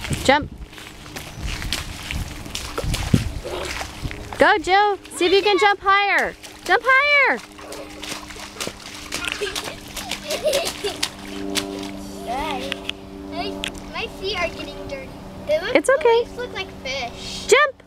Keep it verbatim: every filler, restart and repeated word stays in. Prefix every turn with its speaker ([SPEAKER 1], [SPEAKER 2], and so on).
[SPEAKER 1] Jump. Go, Joe. See if you can jump higher. Jump higher.
[SPEAKER 2] My feet are getting dirty. They look,
[SPEAKER 1] It's okay.
[SPEAKER 2] They look like fish.
[SPEAKER 1] Jump.